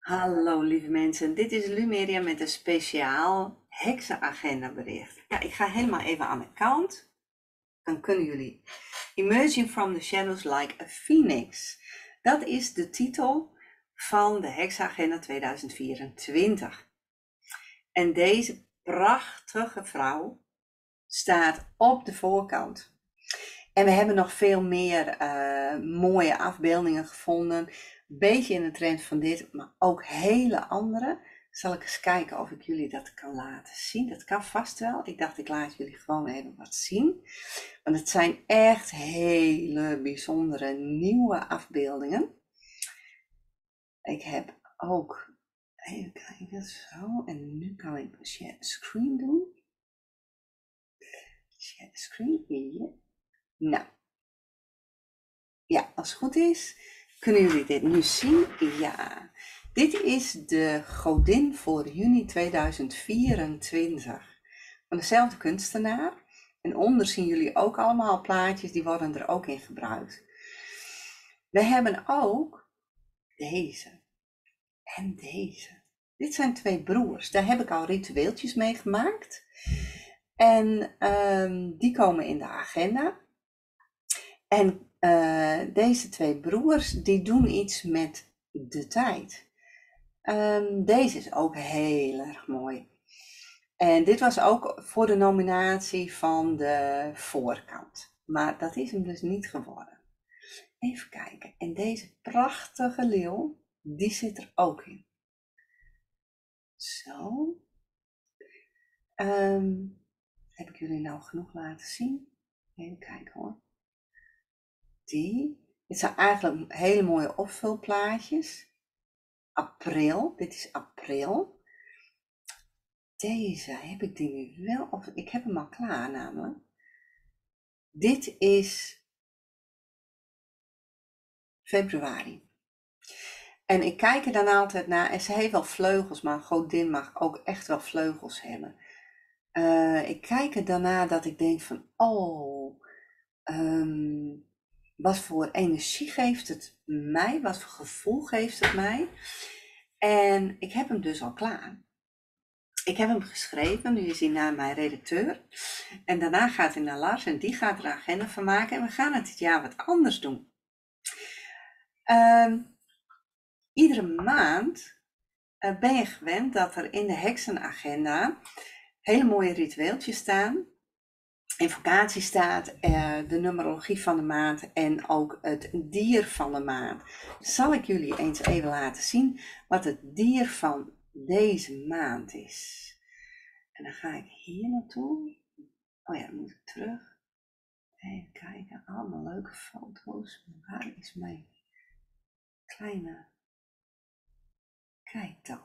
Hallo lieve mensen, dit is Lumeria met een speciaal heksenagenda bericht. Ja, ik ga helemaal even aan de kant. Dan kunnen jullie Emerging from the Shadows Like a Phoenix. Dat is de titel van de heksenagenda 2024. En deze prachtige vrouw staat op de voorkant. En we hebben nog veel meer mooie afbeeldingen gevonden. Beetje in de trend van dit, maar ook hele andere. Zal ik eens kijken of ik jullie dat kan laten zien. Dat kan vast wel. Ik dacht, ik laat jullie gewoon even wat zien. Want het zijn echt hele bijzondere nieuwe afbeeldingen. Ik heb ook, even kijken, zo. En nu kan ik share screen doen. Share screen, hier. Nou. Ja, als het goed is, kunnen jullie dit nu zien? Ja, dit is de godin voor juni 2024 van dezelfde kunstenaar. En onder zien jullie ook allemaal plaatjes, die worden er ook in gebruikt. We hebben ook deze en deze. Dit zijn twee broers, daar heb ik al ritueeltjes mee gemaakt. En die komen in de agenda. En deze twee broers, die doen iets met de tijd. Deze is ook heel erg mooi. En dit was ook voor de nominatie van de voorkant. Maar dat is hem dus niet geworden. Even kijken. En deze prachtige leeuw, die zit er ook in. Zo. Heb ik jullie nou genoeg laten zien? Even kijken hoor. Dit zijn eigenlijk hele mooie opvulplaatjes. April, dit is april. Deze heb ik die nu wel, of ik heb hem al klaar namelijk. Dit is februari. En ik kijk er dan altijd naar, en ze heeft wel vleugels, maar een godin mag ook echt wel vleugels hebben. Ik kijk er daarna dat ik denk van, wat voor energie geeft het mij? Wat voor gevoel geeft het mij? En ik heb hem dus al klaar. Ik heb hem geschreven, nu is hij naar mijn redacteur. En daarna gaat hij naar Lars en die gaat er een agenda van maken. En we gaan het dit jaar wat anders doen. Iedere maand ben je gewend dat er in de heksenagenda hele mooie ritueeltjes staan. Invocatie staat, de numerologie van de maand en ook het dier van de maand. Zal ik jullie eens even laten zien wat het dier van deze maand is. En dan ga ik hier naartoe. Oh ja, dan moet ik terug. Even kijken, allemaal leuke foto's. Waar is mijn kleine... Kijk dan.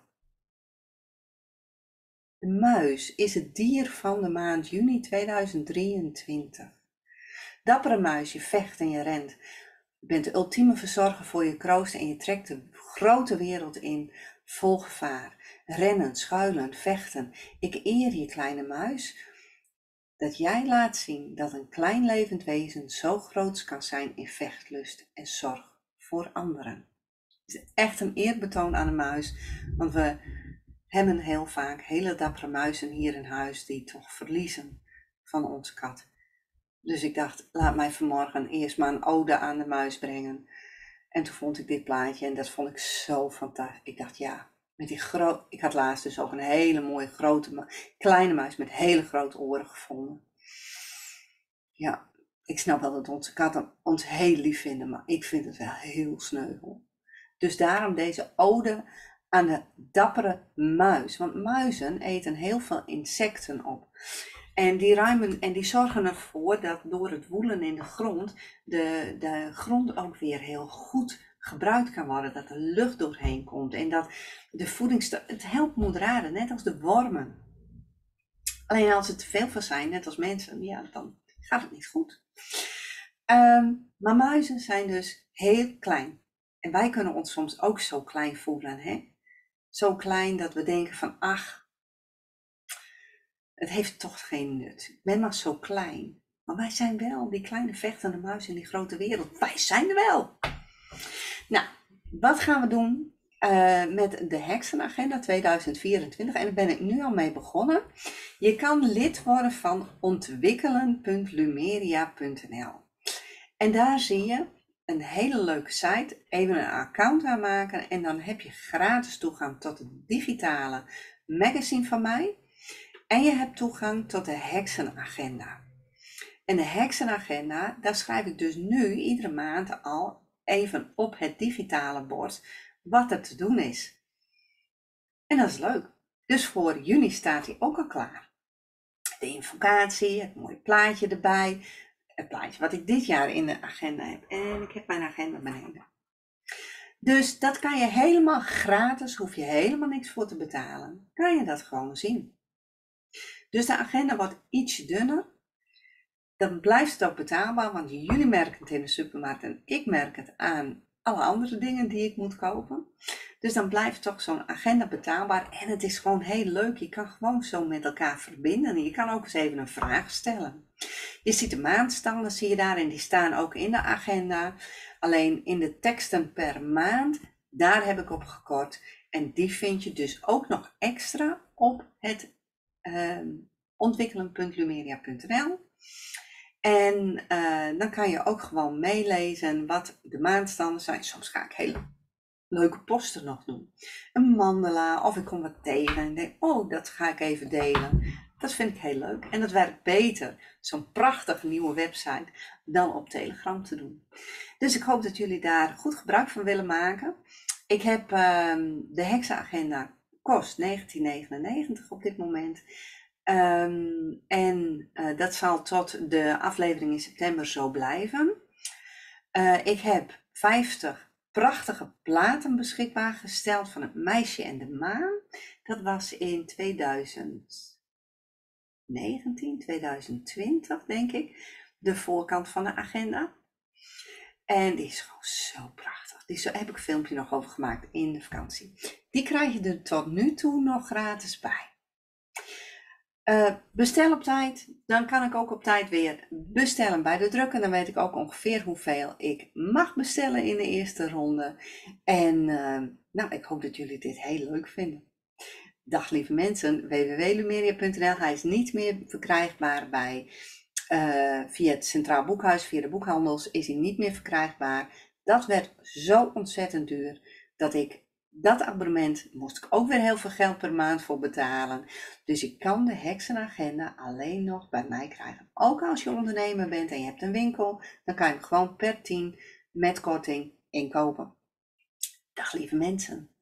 De muis is het dier van de maand juni 2023. Dappere muis, je vecht en je rent. Je bent de ultieme verzorger voor je kroost en je trekt de grote wereld in vol gevaar. Rennen, schuilen, vechten. Ik eer je kleine muis, dat jij laat zien dat een klein levend wezen zo groot kan zijn in vechtlust en zorg voor anderen. Het is echt een eerbetoon aan de muis, want we hebben heel vaak hele dappere muizen hier in huis die toch verliezen van onze kat. Dus ik dacht, laat mij vanmorgen eerst maar een ode aan de muis brengen. En toen vond ik dit plaatje en dat vond ik zo fantastisch. Ik dacht, ja, met die ik had laatst dus ook een hele mooie kleine muis met hele grote oren gevonden. Ja, ik snap wel dat onze katten ons heel lief vinden, maar ik vind het wel heel sneu. Dus daarom deze ode aan de dappere muis. Want muizen eten heel veel insecten op. En die ruimen en die zorgen ervoor dat door het woelen in de grond, de grond ook weer heel goed gebruikt kan worden. Dat er lucht doorheen komt en dat de voedingsstof, het helpt moederaren, net als de wormen. Alleen als het te veel van zijn, net als mensen, ja, dan gaat het niet goed. Maar muizen zijn dus heel klein. En wij kunnen ons soms ook zo klein voelen, hè? Zo klein dat we denken van, ach, het heeft toch geen nut. Ik ben maar zo klein. Maar wij zijn wel die kleine vechtende muis in die grote wereld. Wij zijn er wel. Nou, wat gaan we doen? met de Heksenagenda 2024 en daar ben ik nu al mee begonnen. Je kan lid worden van ontwikkelen.lumeria.nl en daar zie je een hele leuke site, even een account aanmaken en dan heb je gratis toegang tot het digitale magazine van mij en je hebt toegang tot de Heksenagenda. En de Heksenagenda, daar schrijf ik dus nu iedere maand al even op het digitale bord wat er te doen is. En dat is leuk. Dus voor juni staat hij ook al klaar. De invocatie, het mooie plaatje erbij. Het plaatje wat ik dit jaar in de agenda heb. En ik heb mijn agenda beneden. Dus dat kan je helemaal gratis, hoef je helemaal niks voor te betalen. Kan je dat gewoon zien. Dus de agenda wordt ietsje dunner. Dan blijft het ook betaalbaar, want jullie merken het in de supermarkt en ik merk het aan alle andere dingen die ik moet kopen. Dus dan blijft toch zo'n agenda betaalbaar en het is gewoon heel leuk. Je kan gewoon zo met elkaar verbinden en je kan ook eens even een vraag stellen. Je ziet de maandstanden, zie je daar, en die staan ook in de agenda. Alleen in de teksten per maand, daar heb ik op gekort. En die vind je dus ook nog extra op het ontwikkelen.lumeria.nl. En dan kan je ook gewoon meelezen wat de maandstanden zijn. Soms ga ik hele leuke posten nog doen. Een mandala of ik kom wat tegen en denk, oh, dat ga ik even delen. Dat vind ik heel leuk. En dat werkt beter, zo'n prachtige nieuwe website, dan op Telegram te doen. Dus ik hoop dat jullie daar goed gebruik van willen maken. Ik heb de Heksenagenda, kost €19,99 op dit moment. Dat zal tot de aflevering in september zo blijven. Ik heb 50 prachtige platen beschikbaar gesteld van het meisje en de maan. Dat was in 2019, 2020 denk ik, de voorkant van de agenda. En die is gewoon zo prachtig. Daar heb ik een filmpje nog over gemaakt in de vakantie. Die krijg je er tot nu toe nog gratis bij. Bestel op tijd, dan kan ik ook op tijd weer bestellen bij de druk. En dan weet ik ook ongeveer hoeveel ik mag bestellen in de eerste ronde. En ik hoop dat jullie dit heel leuk vinden. Dag lieve mensen, www.lumeria.nl. Hij is niet meer verkrijgbaar via het Centraal Boekhuis, via de boekhandels is hij niet meer verkrijgbaar. Dat werd zo ontzettend duur dat dat abonnement moest ik ook weer heel veel geld per maand voor betalen. Dus ik kan de Heksenagenda alleen nog bij mij krijgen. Ook als je ondernemer bent en je hebt een winkel, dan kan je hem gewoon per 10 met korting inkopen. Dag lieve mensen.